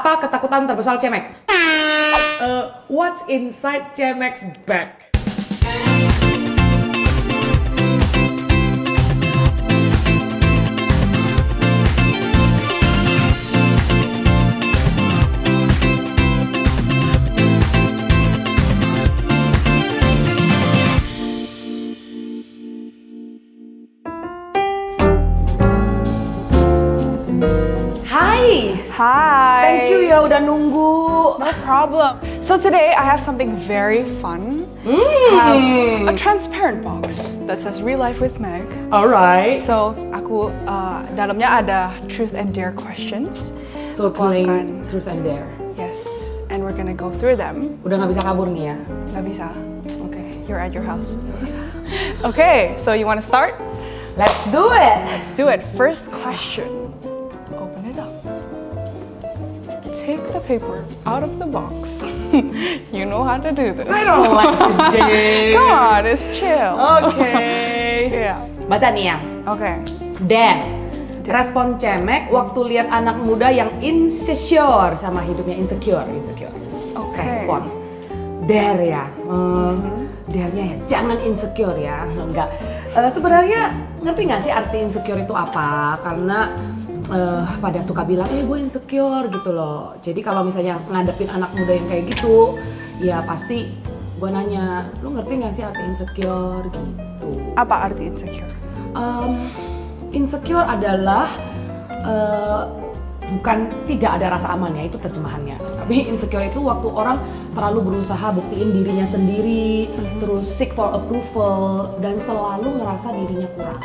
Apa ketakutan terbesar Cemek? What's inside Cemek's bag? Hi. Thank you ya udah nunggu. No problem. So today I have something very fun. I have a transparent box that says Real Life with Meg. Alright. So aku dalamnya ada truth and dare questions. So playing truth and dare. Yes. And we're gonna go through them. Udah nggak bisa kabur nih ya? Nggak bisa. Okay. You're at your house. Okay. So you want to start? Let's do it. Let's do it. First question. Open it up. Take the paper out of the box. You know how to do this. I don't like this game. Come on, it's chill. Okay. Yeah. Baca nih ya. Okay. Dan respon Cemek waktu lihat anak muda yang insecure sama hidupnya, insecure. Okay. Respon. Dare ya. Dare-nya ya, jangan insecure ya. Enggak. Sebenarnya ngerti nggak sih arti insecure itu apa? Karena pada suka bilang, gue insecure gitu loh. Jadi kalau misalnya ngadepin anak muda yang kayak gitu, ya pasti gue nanya, lu ngerti nggak sih arti insecure gitu? Apa arti insecure? Insecure adalah bukan tidak ada rasa aman ya, itu terjemahannya. Tapi insecure itu waktu orang terlalu berusaha buktiin dirinya sendiri, terus seek for approval, dan selalu ngerasa dirinya kurang.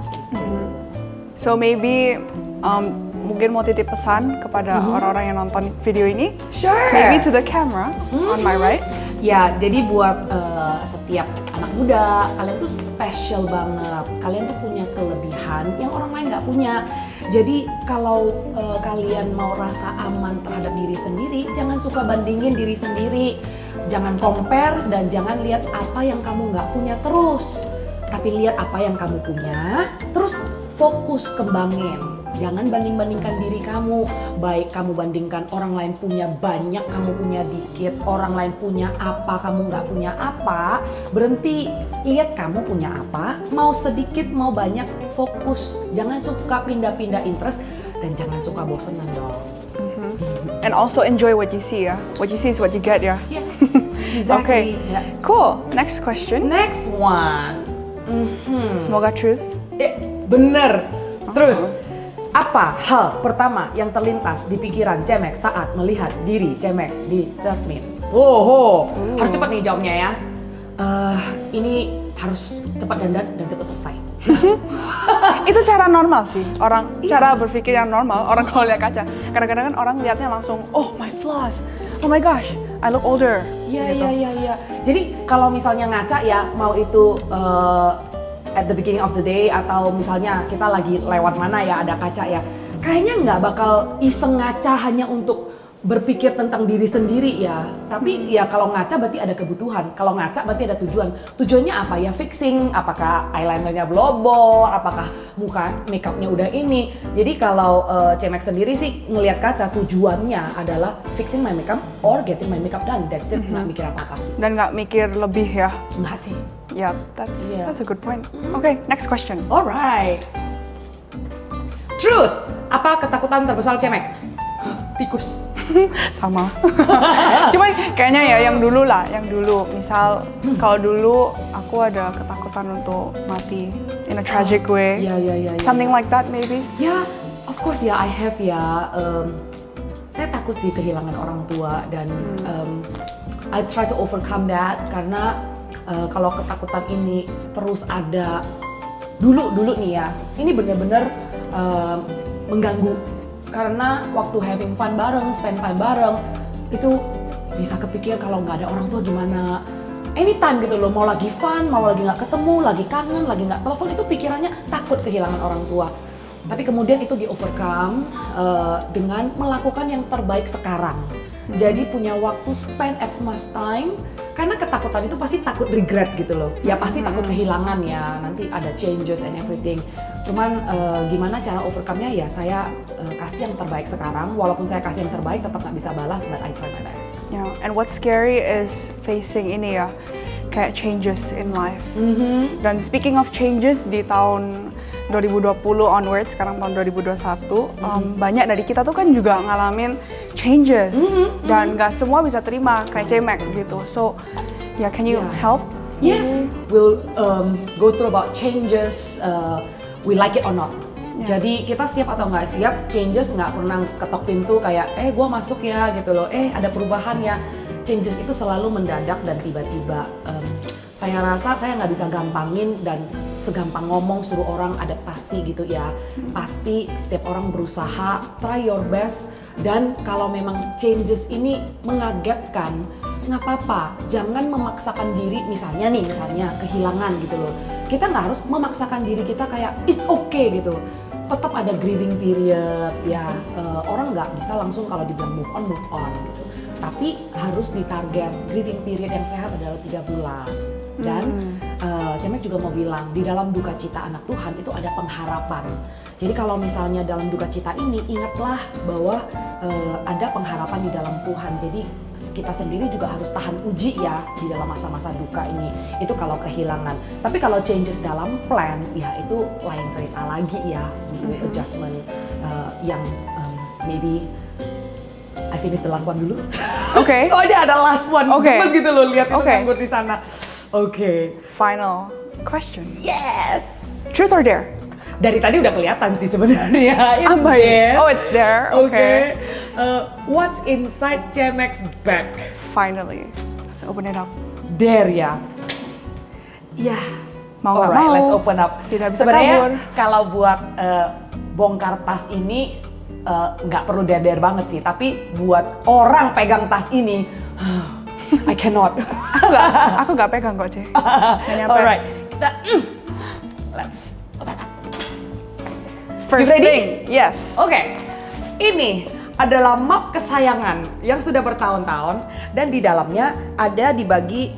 So maybe mungkin mau titip pesan kepada orang-orang yang nonton video ini. Sure. Maybe to the camera on my right. Ya, jadi buat setiap anak muda, kalian tuh special banget. Kalian tuh punya kelebihan yang orang lain nggak punya. Jadi kalau kalian mau rasa aman terhadap diri sendiri, jangan suka bandingin diri sendiri. Jangan compare dan jangan lihat apa yang kamu nggak punya terus. Tapi lihat apa yang kamu punya, terus fokus kembangin. Jangan banding-bandingkan diri kamu. Baik kamu bandingkan orang lain punya banyak, kamu punya dikit. Orang lain punya apa, kamu nggak punya apa. Berhenti, lihat kamu punya apa. Mau sedikit, mau banyak, fokus. Jangan suka pindah-pindah interest. Dan jangan suka bosenan dong. And also enjoy what you see ya. What you see is what you get ya. Yes, exactly. Okay, cool. Next question. Next one. Semoga truth. Bener, truth. Apa hal pertama yang terlintas di pikiran Cemek saat melihat diri Cemek di cermin? Harus cepat nih jawabnya ya. Ini harus cepat dan cepat selesai. Itu cara normal sih, cara berpikir yang normal orang kalau lihat kaca. Kadang-kadang kan orang lihatnya langsung, oh my flaws, oh my gosh, I look older. Iya. Jadi kalau misalnya ngaca ya, mau itu at the beginning of the day atau misalnya kita lagi lewat mana ya ada kaca ya, kayaknya nggak bakal iseng ngaca hanya untuk berpikir tentang diri sendiri ya. Tapi ya kalau ngaca berarti ada kebutuhan, kalau ngaca berarti ada tujuan. Tujuannya apa ya? Fixing, apakah eyelinernya blobor, apakah muka makeupnya udah ini. Jadi kalau Cemek sendiri sih ngelihat kaca tujuannya adalah fixing my makeup or getting my makeup done. That's it, nggak mikir apa-apa sih. Dan nggak mikir lebih ya? Nggak sih. Yeah, that's a good point. Okay, next question. Alright. Truth. Apa ketakutan terbesar Cemek? Tikus. Sama. Cuma kayaknya ya yang dulu lah, yang dulu. Misal kalau dulu aku ada ketakutan untuk mati in a tragic way. Yeah. Something like that maybe. Ya, of course ya, I have ya. Saya takut sih kehilangan orang tua dan I try to overcome that karena kalau ketakutan ini terus ada dulu nih ya, ini bener-bener mengganggu karena waktu having fun bareng, spend time bareng itu bisa kepikir kalau nggak ada orang tua gimana. Anytime gitu loh, mau lagi fun, mau lagi nggak ketemu, lagi kangen, lagi nggak telepon, itu pikirannya takut kehilangan orang tua. Tapi kemudian itu di overcome dengan melakukan yang terbaik sekarang. Jadi punya waktu spend as much time, karena ketakutan itu pasti takut regret gitu loh. Ya pasti takut kehilangan ya, nanti ada changes and everything. Cuman gimana cara overcome-nya ya saya kasih yang terbaik sekarang. Walaupun saya kasih yang terbaik tetap nggak bisa balas, but I try my best. Yeah, and what's scary is facing ini ya, kayak changes in life. Dan speaking of changes, di tahun 2020 onwards, sekarang tahun 2021, banyak dari kita tuh kan juga ngalamin changes, dan nggak semua bisa terima kayak Cmek gitu. So, yeah, can you help? Yes, we'll go through about changes, we like it or not. Jadi kita siap atau nggak siap, changes nggak pernah ketok pintu kayak, gua masuk ya gitu loh, ada perubahan ya. Changes itu selalu mendadak dan tiba-tiba. Saya rasa saya nggak bisa gampangin dan segampang ngomong suruh orang adaptasi gitu ya. Pasti setiap orang berusaha, try your best, dan kalau memang changes ini mengagetkan, nggak apa-apa, jangan memaksakan diri. Misalnya kehilangan gitu loh, kita nggak harus memaksakan diri kita kayak it's okay gitu. Tetap ada grieving period ya, orang nggak bisa langsung kalau dibilang move on gitu. Tapi harus ditarget grieving period yang sehat adalah 3 bulan. Dan Cmek juga mau bilang, di dalam duka cita anak Tuhan itu ada pengharapan. Jadi kalau misalnya dalam duka cita ini, ingatlah bahwa ada pengharapan di dalam Tuhan. Jadi kita sendiri juga harus tahan uji ya di dalam masa-masa duka ini. Itu kalau kehilangan. Tapi kalau changes dalam plan, ya itu lain cerita lagi ya. Adjustment yang maybe I finish the last one dulu. Oke. Soalnya ada last one. Gemes gitu loh lihat itu nganggur di sana. Oke. Final question. Yes. Truth or dare? Dari tadi udah kelihatan sih sebenarnya. Apa ya? Oh, it's there. Okay. What's inside Cmek's bag? Finally, let's open it up. Dare ya. Ya. Mau nggak mau. Let's open up. Tidak bisa sebenarnya kabur. Kalau buat bongkar tas ini nggak perlu dare banget sih. Tapi buat orang pegang tas ini, I cannot. Aku nggak pegang kok, Cek. Alright, kita let's open up. First thing, yes. Oke, ini adalah map kesayangan yang sudah bertahun-tahun dan di dalamnya ada dibagi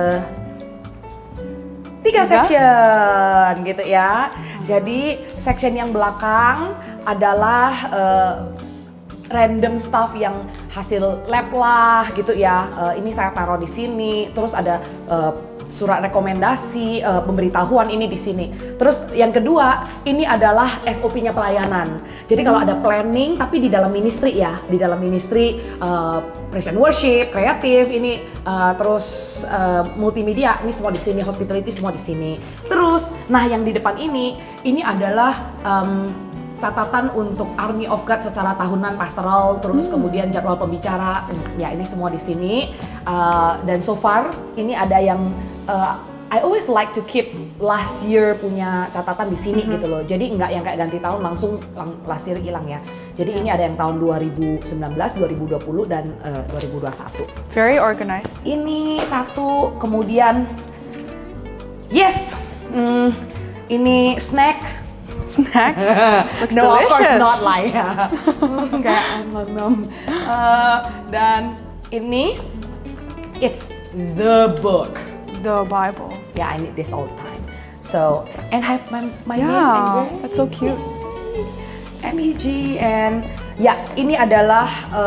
3 section gitu ya. Jadi section yang belakang adalah random stuff yang hasil lab lah gitu ya. Ini saya taruh di sini. Terus ada surat rekomendasi, pemberitahuan ini di sini. Terus yang kedua, ini adalah SOP-nya pelayanan. Jadi kalau ada planning tapi di dalam ministry ya, di dalam ministry praise and worship, kreatif ini terus multimedia, ini semua di sini, hospitality semua di sini. Terus, nah yang di depan ini adalah catatan untuk Army of God secara tahunan pastoral, terus kemudian jadwal pembicara, ya ini semua di sini. Dan so far ini ada yang I always like to keep last year punya catatan di sini gitu loh. Jadi nggak yang kayak ganti tahun langsung last year hilang ya. Jadi ini ada yang tahun 2019, 2020 dan 2021. Very organized. Ini satu, kemudian yes, ini snack. Snack? Looks No, delicious. of course not lah ya. Kayak dan ini it's the book. The Bible. Yeah, I need this all the time. So, and I have my name Yeah, and that's so cute. MEG and ya ini adalah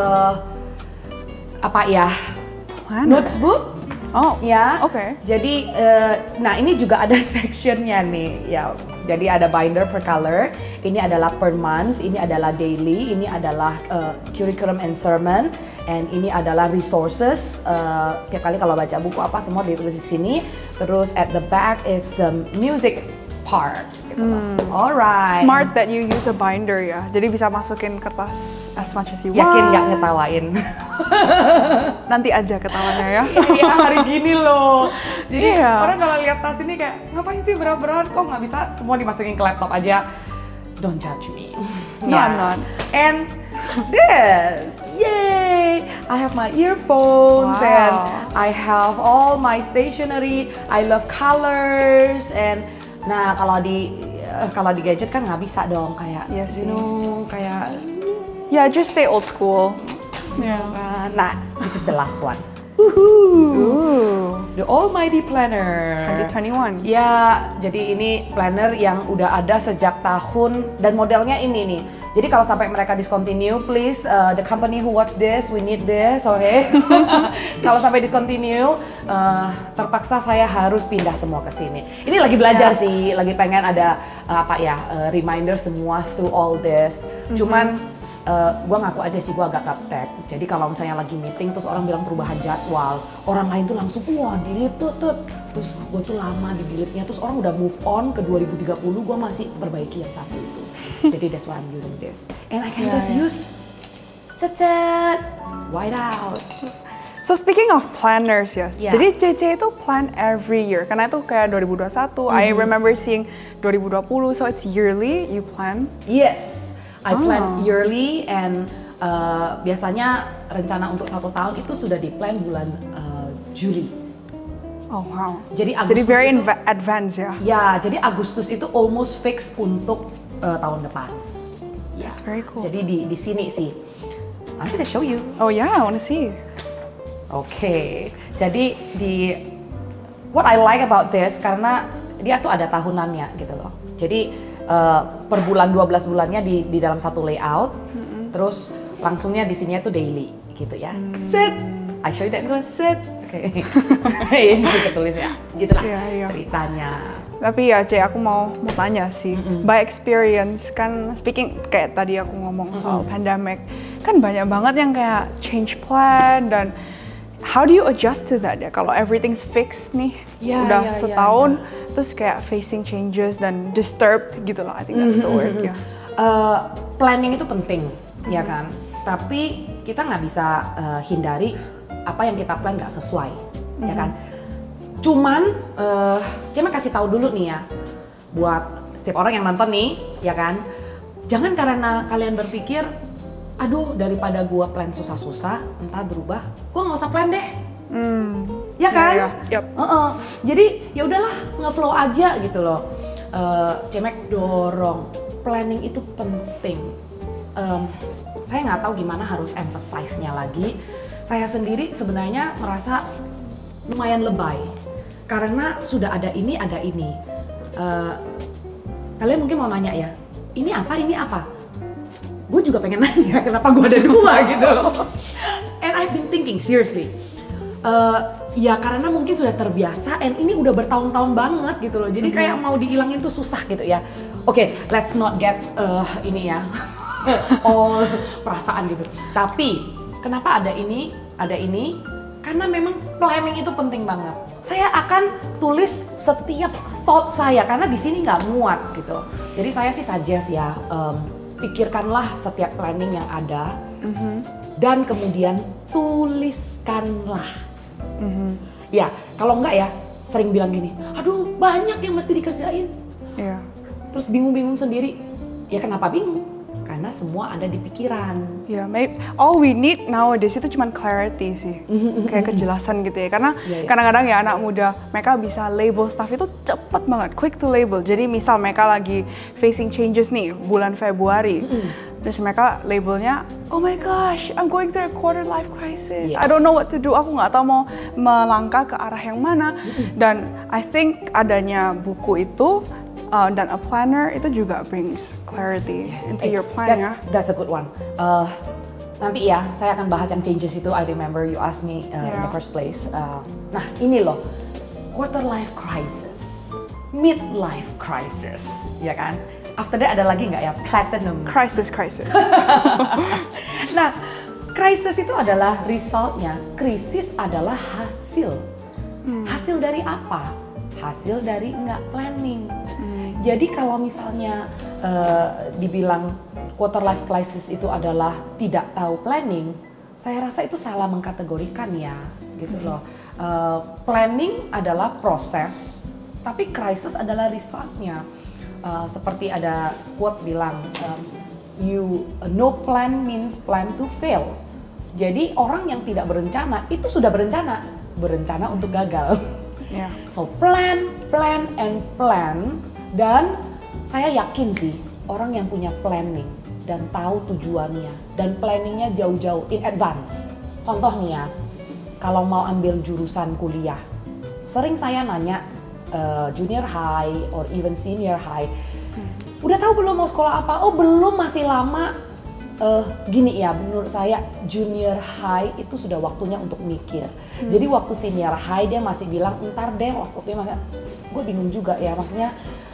apa ya? Planner. Notebook. Oh, Ya, oke. Jadi, nah ini juga ada sectionnya nih, ya. Jadi ada binder per color, ini adalah per month, ini adalah daily, ini adalah curriculum and sermon, and ini adalah resources. Tiap kali kalau baca buku apa semua ditulis di sini. Terus at the back it's music part. Gitu loh. Alright. Smart that you use a binder ya. Jadi bisa masukin kertas as much as you want. Yakin nggak ngetawain? Nanti aja ketawanya ya. Iya hari gini loh. Jadi Iya. orang kalau lihat tas ini kayak ngapain sih berat-berat, kok nggak bisa semua dimasukin ke laptop aja. Don't judge me. No, I'm not. And this, yay! I have my earphones Wow. and I have all my stationery. I love colors and nah kalau di kalau di gadget kan nggak bisa dong kayak, Iya sih. kayak. Yeah, just stay old school. Yeah. Nah, this is the last one. Ooh. The Almighty Planner. 2021. Ya, jadi ini planner yang udah ada sejak tahun dan modelnya ini nih. Jadi kalau sampai mereka discontinue, please the company who watch this, we need this, okay? Kalau sampai discontinue, terpaksa saya harus pindah semua ke sini. Ini lagi belajar sih, lagi pengen ada reminder semua through all this. Cuman gue ngaku aja sih gue agak gaptek. Jadi kalau misalnya lagi meeting terus orang bilang perubahan jadwal, orang lain tuh langsung wah delete tuh. Terus gue tuh lama di delete-nya, terus orang udah move on ke 2030, gue masih perbaiki yang satu itu. Jadi that's why I'm using this. And I can just use white out. So speaking of planners, yes. Yeah. Jadi CC itu plan every year. Karena itu kayak 2021, I remember seeing 2020, so it's yearly you plan. Yes, I plan yearly and biasanya rencana untuk 1 tahun itu sudah di-plan bulan Juli. Oh wow. Jadi Agustus very itu, advance ya. Ya, jadi Agustus itu almost fix untuk tahun depan. Ya. That's very cool. Jadi di sini sih. I'm gonna show you. Oh yeah, I wanna see. Oke. Jadi what I like about this karena dia tuh ada tahunannya gitu loh. Jadi per bulan 12 bulannya di dalam satu layout. Terus langsungnya di sini tuh daily gitu ya. Set. I show you that one set. Oke. Ini juga tulis ya. Gitulah ceritanya. Tapi ya aku mau tanya sih, by experience kan speaking kayak tadi aku ngomong soal pandemic, kan banyak banget yang kayak change plan dan how do you adjust to that ya? Kalau everything's fixed nih, udah setahun, terus kayak facing changes dan disturbed gitu lah, I think that's the word ya. Planning itu penting, ya kan? Tapi kita nggak bisa hindari apa yang kita plan nggak sesuai, ya kan? Cuman, cuma kasih tahu dulu nih ya, buat setiap orang yang nonton nih, ya kan, jangan karena kalian berpikir, aduh daripada gua plan susah-susah, ntar berubah, gua nggak usah plan deh, ya kan? Yep. Jadi ya udahlah nge-flow aja gitu loh. Cemek dorong, planning itu penting. Saya nggak tahu gimana harus emphasize-nya lagi. Saya sendiri sebenarnya merasa lumayan lebay. Karena sudah ada ini, kalian mungkin mau nanya ya, ini apa? Gue juga pengen nanya, kenapa gue ada 2 gitu loh. And I've been thinking, seriously. Ya karena mungkin sudah terbiasa, and ini udah bertahun-tahun banget gitu loh. Jadi kayak mau dihilangin tuh susah gitu ya. Oke, let's not get ini ya, all perasaan gitu. Tapi, kenapa ada ini? Karena memang planning itu penting banget. Saya akan tulis setiap thought saya karena di sini nggak muat gitu. Jadi saya sih suggest ya, pikirkanlah setiap planning yang ada dan kemudian tuliskanlah. Ya, kalau enggak ya sering bilang gini, aduh banyak yang mesti dikerjain. Yeah. Terus bingung-bingung sendiri. Ya kenapa bingung? Karena semua ada di pikiran. Ya, all we need nowadays itu cuma clarity sih, kayak kejelasan gitu ya. Karena kadang-kadang ya anak muda, mereka bisa label stuff itu cepet banget, quick to label. Jadi misal mereka lagi facing changes nih bulan Februari, terus mereka labelnya, oh my gosh, I'm going through a quarter life crisis. I don't know what to do. Aku nggak tahu mau melangkah ke arah yang mana. Dan I think adanya buku itu dan a planner itu juga brings clarity into your plan ya. That's a good one. Nanti ya, saya akan bahas yang changes itu. I remember you asked me in the first place. Nah ini loh, quarter life crisis, midlife crisis, ya kan? After that ada lagi nggak ya? Platinum. Crisis. Nah, crisis itu adalah resultnya. Krisis adalah hasil. Hasil dari apa? Hasil dari nggak planning. Jadi kalau misalnya dibilang quarter life crisis itu adalah tidak tahu planning, saya rasa itu salah mengkategorikan ya, gitu loh. Planning adalah proses, tapi crisis adalah resultnya. Seperti ada quote bilang, no plan means plan to fail. Jadi orang yang tidak berencana itu sudah berencana untuk gagal. Yeah. So plan, and plan, dan saya yakin sih orang yang punya planning dan tahu tujuannya dan planningnya jauh-jauh in advance. Contoh nih ya, kalau mau ambil jurusan kuliah, sering saya nanya junior high or even senior high, udah tahu belum mau sekolah apa? Oh belum, masih lama. Gini ya, menurut saya junior high itu sudah waktunya untuk mikir. Jadi waktu senior high dia masih bilang entar deh, waktunya masih, gue bingung juga ya, maksudnya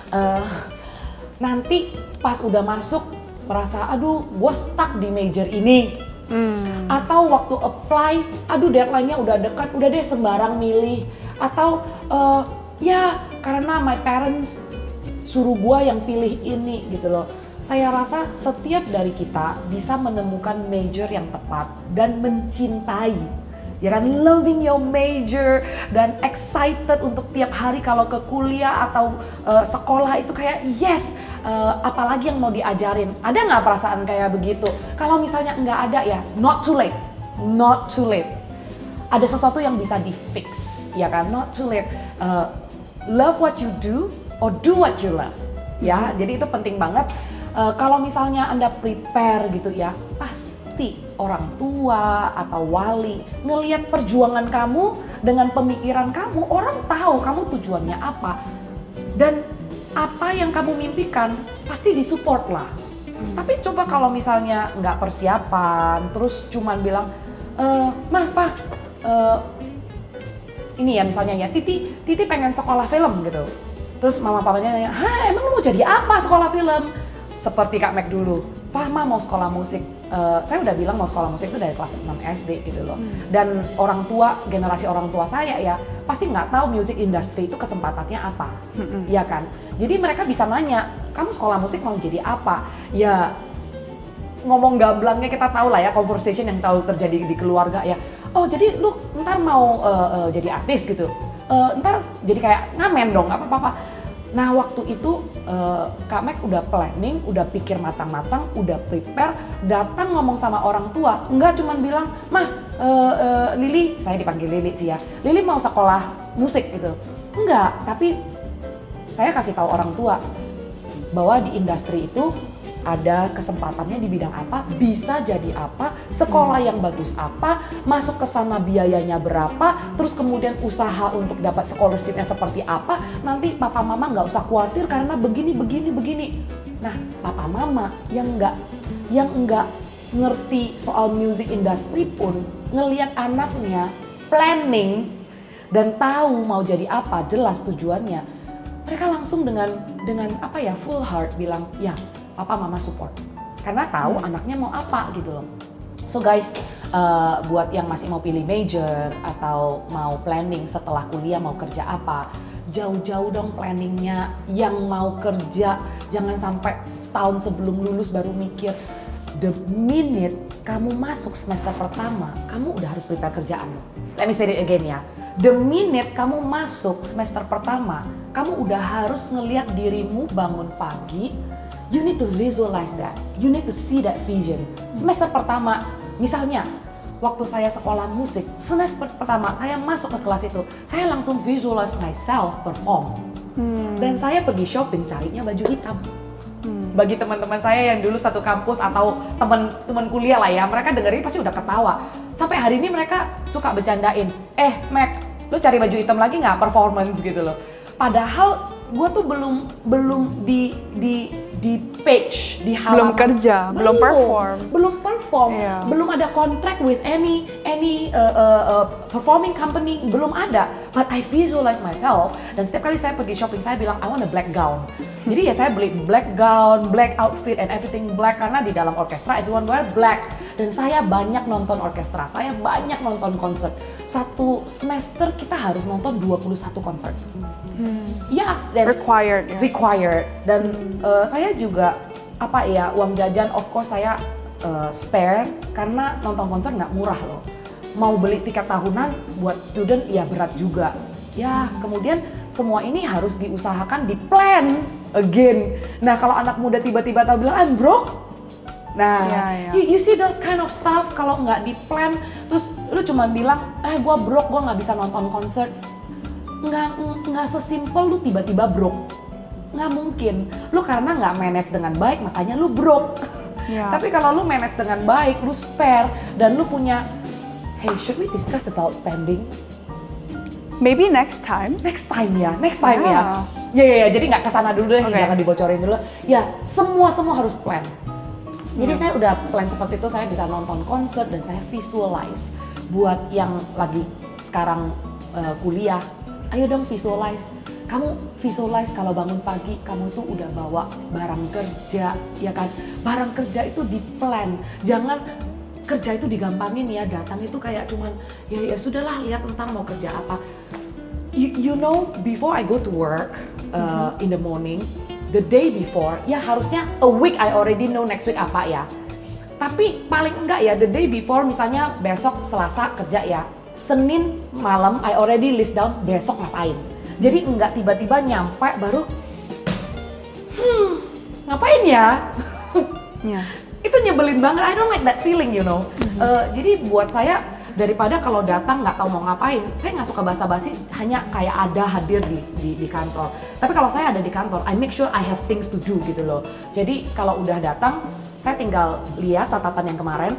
nanti pas udah masuk merasa aduh gue stuck di major ini. Atau waktu apply, aduh deadline-nya udah dekat, udah deh sembarang milih. Atau ya karena my parents suruh gue yang pilih ini gitu loh. Saya rasa setiap dari kita bisa menemukan major yang tepat dan mencintai, ya kan, loving your major dan excited untuk tiap hari kalau ke kuliah atau sekolah itu kayak yes, apalagi yang mau diajarin. Ada nggak perasaan kayak begitu? Kalau misalnya nggak ada ya, not too late, not too late. Ada sesuatu yang bisa di fix, ya kan, not too late. Love what you do or do what you love, ya. Jadi itu penting banget. Kalau misalnya Anda prepare gitu ya, pasti orang tua atau wali ngelihat perjuangan kamu dengan pemikiran kamu, orang tahu kamu tujuannya apa. Dan apa yang kamu mimpikan pasti disupport lah. Tapi coba kalau misalnya nggak persiapan, terus cuman bilang, Mah, Pak, ini ya misalnya ya, Titi pengen sekolah film gitu. Terus mama papanya nanya, hah emang lu mau jadi apa sekolah film? Seperti Kak Mac dulu, Pak Ma mau sekolah musik. Saya udah bilang mau sekolah musik itu dari kelas 6 SD gitu loh. Dan orang tua, generasi orang tua saya ya, pasti nggak tahu music industry itu kesempatannya apa, ya kan? Jadi mereka bisa nanya, kamu sekolah musik mau jadi apa? Ya ngomong gamblangnya kita tahu lah ya, conversation yang tahu terjadi di keluarga ya. Oh jadi lu ntar mau jadi artis gitu? Ntar jadi kayak ngamen dong, nggak apa-apa. Nah waktu itu Kak Mac udah planning, udah pikir matang-matang, udah prepare, datang ngomong sama orang tua. Enggak cuman bilang, Mah, Lili, saya dipanggil Lili sih ya, Lili mau sekolah musik gitu. Enggak, tapi saya kasih tahu orang tua bahwa di industri itu ada kesempatannya di bidang apa, bisa jadi apa, sekolah yang bagus apa, masuk ke sana biayanya berapa, terus kemudian usaha untuk dapat scholarship-nya seperti apa, nanti papa mama nggak usah khawatir karena begini. Nah, papa mama yang nggak ngerti soal music industry pun ngelihat anaknya planning dan tahu mau jadi apa, jelas tujuannya, mereka langsung dengan apa ya, full heart bilang ya papa mama support karena tahu anaknya mau apa gitu loh. So guys, buat yang masih mau pilih major atau mau planning setelah kuliah mau kerja apa, jauh-jauh dong planningnya. Yang mau kerja jangan sampai setahun sebelum lulus baru mikir. The minute kamu masuk semester pertama, kamu udah harus prepare kerjaan. Let me say it again ya. The minute kamu masuk semester pertama, kamu udah harus ngelihat dirimu bangun pagi. You need to visualize that. You need to see that vision. Semester pertama, misalnya waktu saya sekolah musik, semester pertama saya masuk ke kelas itu, saya langsung visualize myself perform. Dan saya pergi shopping carinya baju hitam. Bagi teman-teman saya yang dulu satu kampus atau teman-teman kuliah lah ya, mereka dengerin pasti udah ketawa. Sampai hari ini mereka suka bercandain, Mac, lu cari baju hitam lagi nggak performance gitu loh. Padahal gue tuh belum di page, di halaman. Belum perform. Yeah. Belum ada contract with any performing company, belum ada. But I visualize myself, dan setiap kali saya pergi shopping saya bilang I want a black gown. Jadi ya saya beli black gown, black outfit and everything black karena di dalam orkestra everyone wear black. Dan saya banyak nonton orkestra, saya banyak nonton konser. Satu semester kita harus nonton 21 konser. Ya, dan required. Dan saya juga uang jajan of course saya spare karena nonton konser nggak murah loh. Mau beli tiket tahunan buat student ya berat juga. Ya, kemudian semua ini harus diusahakan, di plan again. Nah, kalau anak muda tiba-tiba tahu bilang I'm broke. Nah, you see those kind of stuff kalau nggak di plan, terus lu cuma bilang, gua broke, gua nggak bisa nonton konser. Nggak sesimpel lu tiba-tiba broke. Nggak mungkin. Lu karena nggak manage dengan baik, makanya lu broke. Yeah. Tapi kalau lu manage dengan baik, lu spare, dan lu punya, hey, should we discuss about spending? Maybe next time. Next time ya. Ya, jadi nggak kesana dulu deh, jangan dibocorin dulu. Ya, semua harus plan. Jadi saya udah plan seperti itu, saya bisa nonton konser dan saya visualize. Buat yang lagi sekarang kuliah, ayo dong visualize. Kamu visualize kalau bangun pagi, kamu tuh udah bawa barang kerja, ya kan? Barang kerja itu di plan, jangan kerja itu digampangin ya, datang itu kayak cuman ya sudahlah, lihat ntar mau kerja apa. You know, before I go to work in the morning, the day before, ya harusnya a week I already know next week apa ya. Tapi paling enggak ya, the day before, misalnya besok Selasa kerja ya, Senin malam I already list down besok ngapain. Jadi enggak tiba-tiba nyampe baru, ngapain ya? Yeah. Itu nyebelin banget, I don't like that feeling, you know. Jadi buat saya, daripada kalau datang nggak tahu mau ngapain, saya nggak suka basa-basi, hanya kayak ada hadir di kantor. Tapi kalau saya ada di kantor, I make sure I have things to do gitu loh. Jadi kalau udah datang, saya tinggal lihat catatan yang kemarin,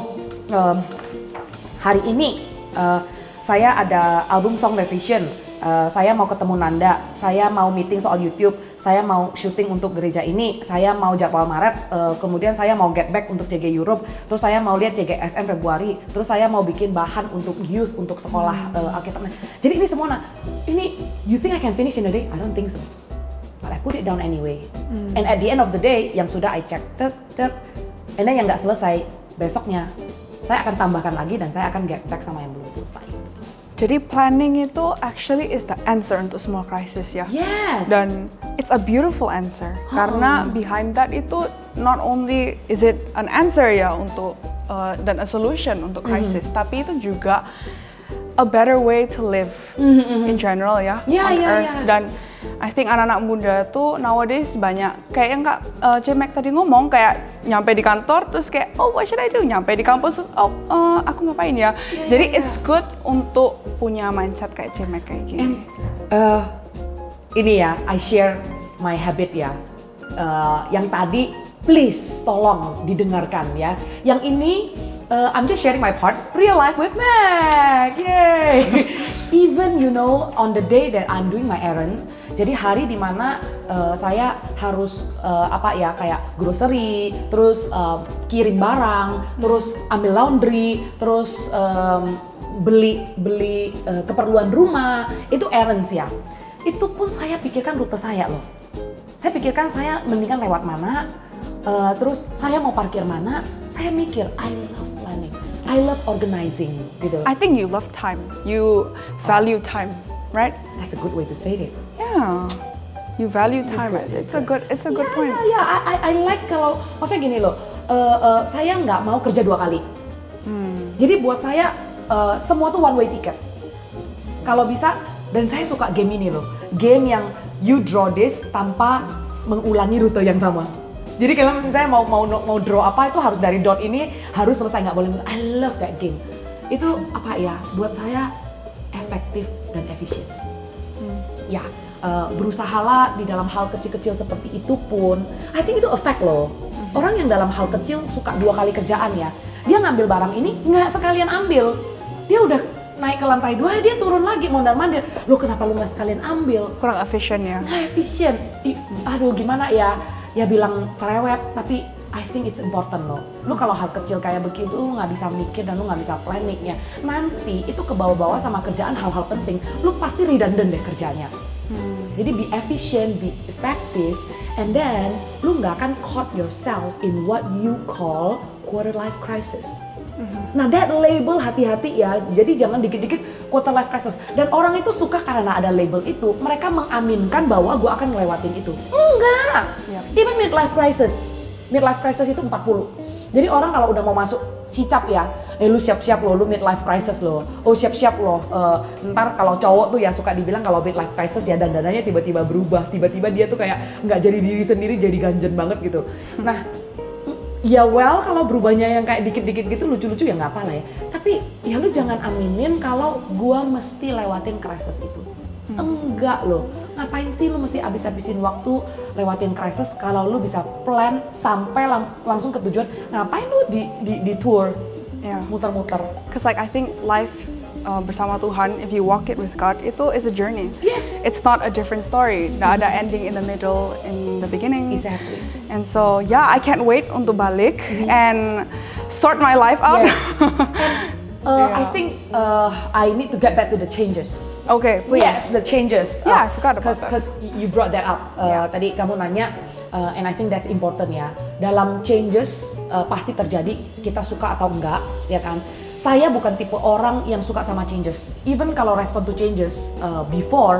hari ini saya ada album song revision, saya mau ketemu Nanda, saya mau meeting soal YouTube, saya mau syuting untuk gereja ini, saya mau jadwal Maret, kemudian saya mau get back untuk CG Europe, terus saya mau lihat CGSM Februari, terus saya mau bikin bahan untuk youth, untuk sekolah Alkitab. Jadi ini semua, ini you think I can finish in a day? I don't think so. But I put it down anyway. And at the end of the day, yang sudah I check, and then yang nggak selesai, besoknya saya akan tambahkan lagi dan saya akan get back sama yang belum selesai. Jadi planning itu actually is the answer untuk semua krisis ya. Yes. Dan it's a beautiful answer. Karena behind that itu not only is it an answer ya untuk dan a solution untuk krisis, tapi itu juga a better way to live in general ya on earth. Dan I think anak-anak muda tuh nowadays banyak kayak yang Kak Cemek tadi ngomong, kayak nyampe di kantor terus kayak what should I do, nyampe di kampus terus aku ngapain ya. Jadi it's good untuk punya mindset kayak Cemek kayak gini. Ini ya, I share my habit ya. Yang tadi please tolong didengarkan ya. Yang ini I'm just sharing my part, real life with Meg. Yay. Even you know on the day that I'm doing my errand, jadi hari dimana saya harus kayak grocery, terus kirim barang, terus ambil laundry, terus beli keperluan rumah, itu errands ya. Itu pun saya pikirkan rute saya loh. Saya pikirkan saya mendingan lewat mana, terus saya mau parkir mana. Saya mikir, I love planning, I love organizing gitu. I think you love time, you value time, right? That's a good way to say it. Yeah, you value time. It's a good point. I like kalau maksudnya gini loh, saya nggak mau kerja 2 kali. Jadi buat saya semua tuh one way ticket. Kalau bisa, dan saya suka game ini loh, game yang you draw this tanpa mengulangi rute yang sama. Jadi kalau misalnya mau draw apa itu harus dari dot ini harus selesai, nggak boleh. I love that game. Itu apa ya? Buat saya efektif dan efisien. Ya, berusahalah di dalam hal kecil-kecil seperti itu pun. I think itu efek loh. Orang yang dalam hal kecil suka 2 kali kerjaan ya. Dia ngambil barang ini nggak sekalian ambil. Dia udah naik ke lantai 2, dia turun lagi mondar-mandir. Lo kenapa lu nggak sekalian ambil? Kurang efisien ya. Nggak efisien. Aduh gimana ya? Ya bilang cerewet, tapi I think it's important loh. Lu kalau hal kecil kayak begitu, lu nggak bisa mikir dan lu nggak bisa planningnya. Nanti itu kebawa-bawa sama kerjaan hal-hal penting. Lu pasti redundant deh kerjanya. Jadi be efficient, be effective, and then lu nggak akan caught yourself in what you call quarter life crisis. Nah, that label hati-hati ya. Jadi jangan dikit-dikit quarter life crisis. Dan orang itu suka karena ada label itu, mereka mengaminkan bahwa gue akan ngelewatin itu. Enggak. Even midlife crisis. Midlife crisis itu 40. Jadi orang kalau udah mau masuk sicap ya, lu siap-siap loh, lu midlife crisis loh. Oh siap-siap loh. Ntar kalau cowok tuh ya suka dibilang kalau midlife crisis ya dandanannya tiba-tiba berubah. Tiba-tiba dia tuh kayak nggak jadi diri sendiri, jadi ganjen banget gitu. Nah, ya well kalau berubahnya yang kayak dikit-dikit gitu lucu-lucu ya nggak apa lah ya. Tapi ya lu jangan aminin kalau gua mesti lewatin crisis itu. Enggak loh. Ngapain sih lu mesti abis-abisin waktu lewatin crisis kalau lu bisa plan sampai langsung ke tujuan? Ngapain lu di tour? Muter-muter. Because like I think life bersama Tuhan, if you walk it with God, itu is a journey. Yes. It's not a different story. Nggak ada ending in the middle, in the beginning. Exactly. And so yeah, I can't wait untuk balik and sort my life out. Yes. I think I need to get back to the changes. Okay, please. Yes, the changes. Yeah, I forgot about that. Because you brought that up. Tadi kamu nanya, and I think that's important ya. Dalam changes pasti terjadi, kita suka atau enggak, ya kan? Saya bukan tipe orang yang suka sama changes. Even kalau respond to changes before,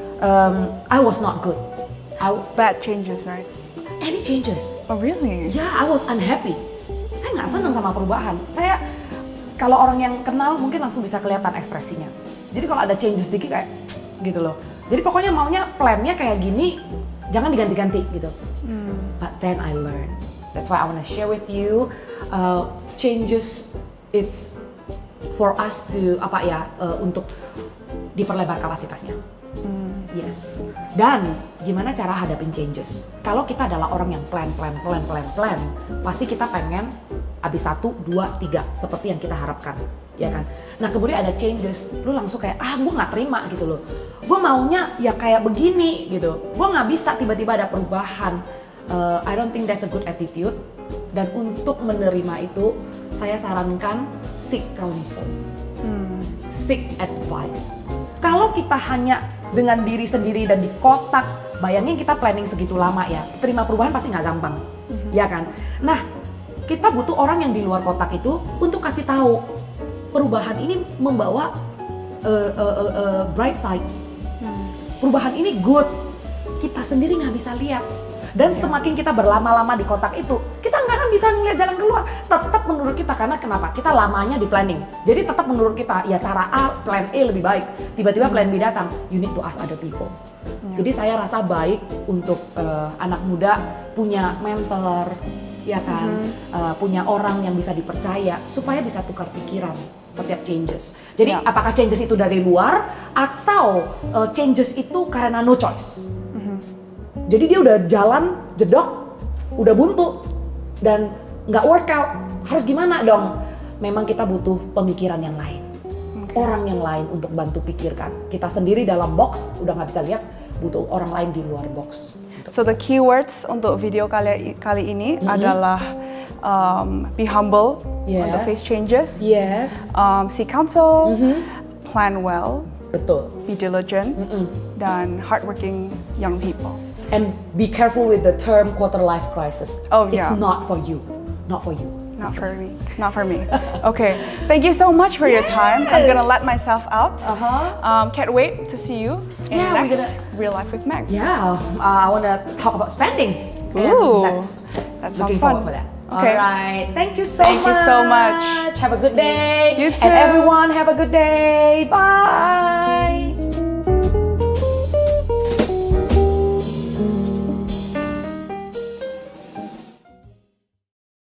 I was not good. Bad changes, right? Any changes. Oh really? Yeah, I was unhappy. Saya nggak senang sama perubahan. Saya kalau orang yang kenal mungkin langsung bisa kelihatan ekspresinya. Jadi kalau ada changes dikit kayak gitu loh. Jadi pokoknya maunya plannya kayak gini, jangan diganti-ganti gitu. But then I learned. That's why I wanna share with you changes. It's for us to untuk diperlebar kapasitasnya. Yes. Dan gimana cara hadapin changes? Kalau kita adalah orang yang plan, pasti kita pengen habis 1, 2, 3 seperti yang kita harapkan, ya kan? Nah kemudian ada changes, lu langsung kayak gue nggak terima gitu loh. Gue maunya ya kayak begini gitu. Gue nggak bisa tiba-tiba ada perubahan. I don't think that's a good attitude. Dan untuk menerima itu, saya sarankan seek counsel, seek advice. Kalau kita hanya dengan diri sendiri dan di kotak, bayangin kita planning segitu lama ya, terima perubahan pasti nggak gampang, ya kan? Nah, kita butuh orang yang di luar kotak itu untuk kasih tahu perubahan ini membawa bright side, perubahan ini good, kita sendiri nggak bisa lihat. Dan semakin kita berlama-lama di kotak itu, kita nggak akan bisa ngeliat jalan keluar. Tetap menurut kita, karena kenapa? Kita lamanya di planning. Jadi tetap menurut kita, ya cara A, plan A lebih baik. Tiba-tiba plan B datang, you need to ask other people. Jadi saya rasa baik untuk anak muda punya mentor, ya kan? Punya orang yang bisa dipercaya, supaya bisa tukar pikiran setiap changes. Jadi apakah changes itu dari luar, atau changes itu karena no choice? Jadi dia udah jalan, jedok, udah buntu, dan nggak workout. Harus gimana dong? Memang kita butuh pemikiran yang lain. Orang yang lain untuk bantu pikirkan. Kita sendiri dalam box, udah nggak bisa lihat, butuh orang lain di luar box. So the keywords untuk video kali ini adalah be humble, untuk face changes, seek counsel, plan well, betul, be diligent, dan hardworking young people. And be careful with the term quarter life crisis. Oh yeah. It's not for you. Not for you. Not for me. Not for me. Okay. Thank you so much for your time. I'm gonna let myself out. Can't wait to see you in next Real Life with Meg. Yeah. I wanna talk about spending. Ooh. That's looking forward fun. for that. Okay. All right. Thank you so much. Thank you so much. Have a good day. You too. And everyone have a good day. Bye.